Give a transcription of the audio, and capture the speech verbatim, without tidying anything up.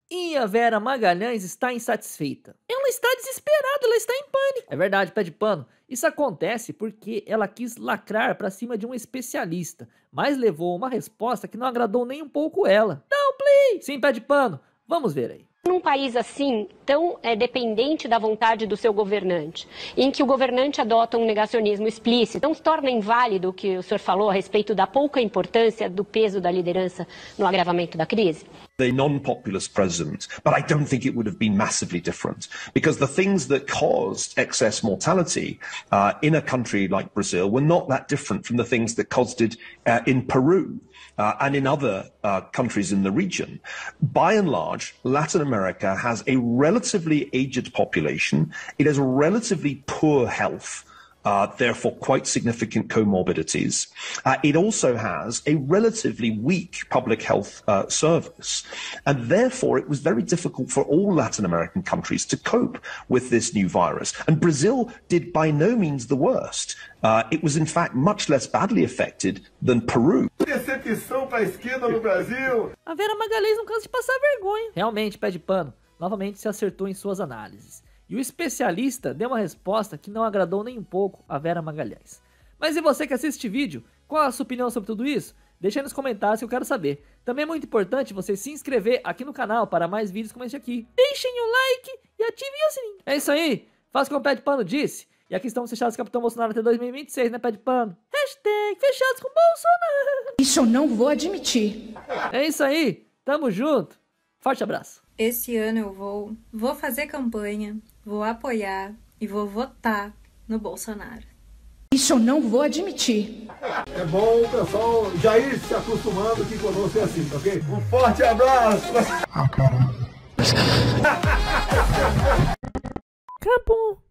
E a Vera Magalhães está insatisfeita. Ela está desesperada, ela está em pânico. É verdade, pé de pano. Isso acontece porque ela quis lacrar pra cima de um especialista, mas levou uma resposta que não agradou nem um pouco ela. Não, play! Sim, pé de pano. Vamos ver aí. Num país assim, tão é, dependente da vontade do seu governante, em que o governante adota um negacionismo explícito, não se torna inválido o que o senhor falou a respeito da pouca importância do peso da liderança no agravamento da crise? The non-populist president, but I don't think it would have been massively different, because the things that caused excess mortality uh, in a country like Brazil were not that different from the things that caused it uh, in Peru uh, and in other uh, countries in the region. By and large, Latin America has a relatively aged population. It has relatively poor health. Uh, therefore quite significant comorbidities. Uh, it also has a relatively weak public health uh, service. And therefore it was very difficult for all Latin American countries to cope with this new virus. And Brazil did by no means the worst. Uh, it was in fact much less badly affected than Peru. Decepção para a esquerda no Brasil. A Vera Magalhães não cansa de passar vergonha. Realmente, pé de pano, novamente se acertou em suas análises. E o especialista deu uma resposta que não agradou nem um pouco a Vera Magalhães. Mas e você que assiste este vídeo? Qual a sua opinião sobre tudo isso? Deixa aí nos comentários que eu quero saber. Também é muito importante você se inscrever aqui no canal para mais vídeos como este aqui. Deixem o like e ativem o sininho. É isso aí, faça como o Pé de Pano disse. E aqui estamos fechados com o Capitão Bolsonaro até dois mil e vinte e seis, né, Pé de Pano? Hashtag fechados com Bolsonaro. Isso eu não vou admitir. É isso aí, tamo junto. Forte abraço. Esse ano eu vou, vou fazer campanha, vou apoiar e vou votar no Bolsonaro. Isso eu não vou admitir. É bom o pessoal já ir se acostumando que conosco é assim, tá ok? Um forte abraço! Ah, caramba. Acabou.